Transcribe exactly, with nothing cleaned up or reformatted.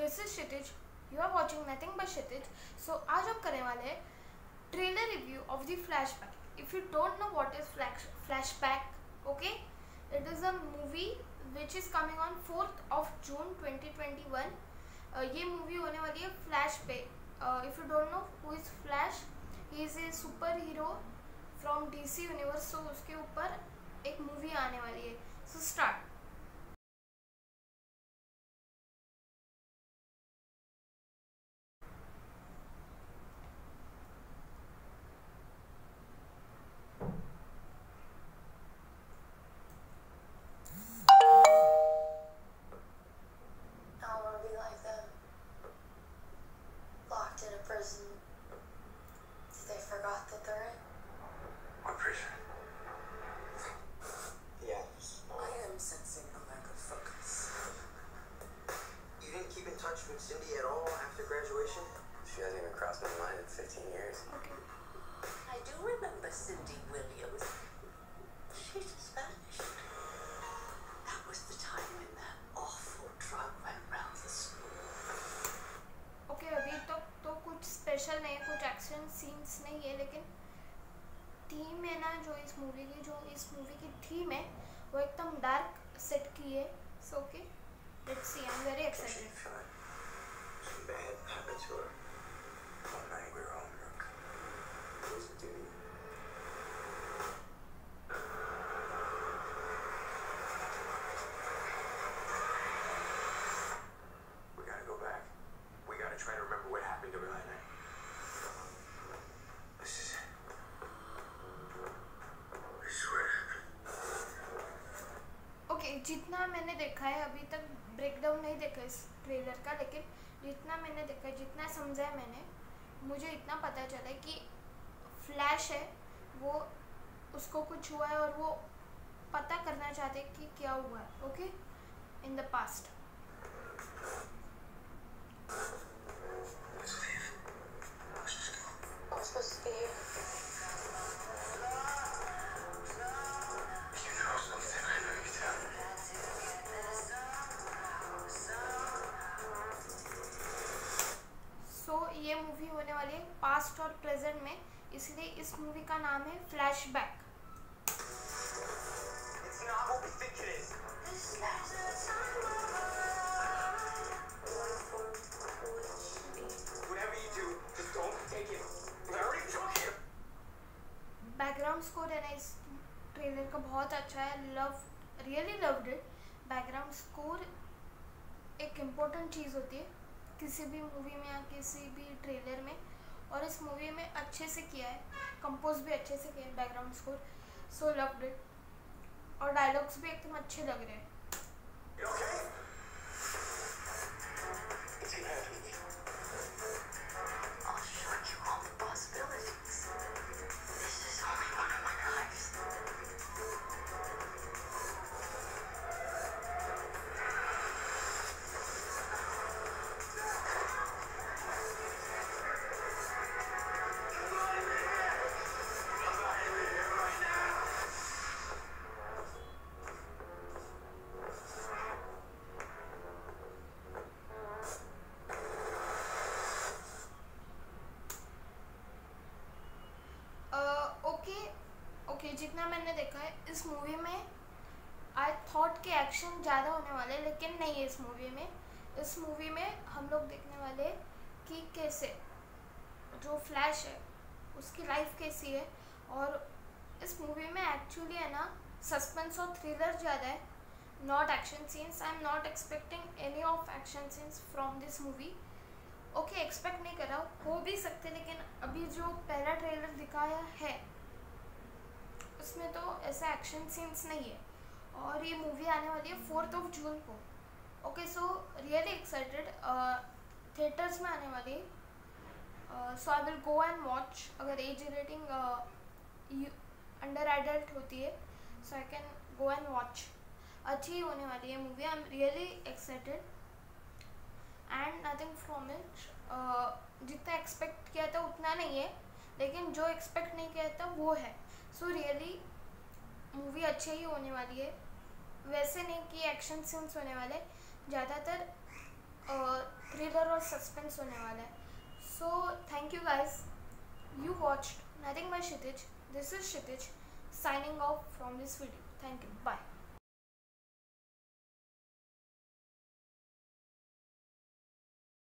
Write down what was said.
This is Kshitij, you are watching nothing but Kshitij. So आज हम करने वाले हैं trailer review of the Flashback. If you don't know what is Flashback, okay, it is a movie which is coming on fourth of June twenty twenty one. ये movie होने वाली है Flash पे। If you don't know who is Flash, he is a super hero from DC universe. So उसके ऊपर एक movie आने वाली है। So start. Prison. They forgot that they're in. What prison? Yes. I am sensing a lack of focus. You didn't keep in touch with Cindy at all after graduation? She hasn't even crossed my mind in fifteen years. Okay. I do remember Cindy Williams. She just vanished. That was the time when that awful drug went round the school. Okay, अभी तक तो कुछ special नहीं है, कुछ action scenes नहीं है, लेकिन थीम है ना जो इस मूवी की जो इस मूवी की थीम है वो एकदम डार्क सेट की है। So okay, let's see, I am very excited. Something bad happened to her. One night we were home drunk. It was a duty. We gotta go back. We gotta try to remember what happened to her that night. This is it. I swear. Okay, जितना मैंने देखा है अभी तक, breakdown नहीं देखा इस trailer का, लेकिन जितना मैंने देखा है, जितना समझा है मैंने, मुझे इतना पता चला है कि फ्लैश है वो, उसको कुछ हुआ है और वो पता करना चाहते हैं कि क्या हुआ है, okay, in the past. Let's leave. Let's just go. I'm supposed to be here. You know something. I know you do. So so, ये मूवी होने वाली है पास्ट और प्रेजेंट में, इसलिए इस मूवी का नाम है Flashback. It's not what we think it is. Whatever you do, just don't take it. I already took it. Background score है ना इस ट्रेलर का बहुत अच्छा है, love really loved it. Background score एक इम्पोर्टेंट चीज़ होती है किसी भी मूवी में या किसी भी ट्रेलर में, और इस मूवी में अच्छे से किया है, कंपोज भी अच्छे से किया है background score. So loved it, और डायलॉग्स भी एकदम अच्छे लग रहे हैं। You okay? What's gonna happen to me? I'll show you all the possibilities. This is only one of my lives. Okay, जितना मैंने देखा है इस मूवी में, आई थॉट के एक्शन ज़्यादा होने वाले, लेकिन नहीं है इस मूवी में। इस मूवी में हम लोग देखने वाले कि कैसे जो फ्लैश है उसकी लाइफ कैसी है, और इस मूवी में एक्चुअली है ना सस्पेंस और थ्रिलर ज़्यादा है, not action scenes. I am not expecting any of action scenes from this movie. Okay, expect नहीं कर रहा, हो भी सकते, लेकिन अभी जो पहला ट्रेलर दिखाया है उसमें तो ऐसा एक्शन सीन्स नहीं है, और ये मूवी आने वाली है फोर्थ ऑफ जून को। Okay, so really excited, theatres में आने वाली है। So I will go and watch. अगर एज रेटिंग अंडर एडल्ट होती है so I can go and watch. अच्छी होने वाली है movie, I am really excited and nothing from it. जितना एक्सपेक्ट किया था उतना नहीं है, लेकिन जो एक्सपेक्ट नहीं किया था वो है। सो रियली मूवी अच्छी ही होने वाली है, वैसे नहीं कि एक्शन सीन्स होने वाले, ज़्यादातर थ्रिल और सस्पेंस होने वाला है. So thank you guys. You watched nothing by Kshitij. This is Kshitij signing off from this video. Thank you. Bye.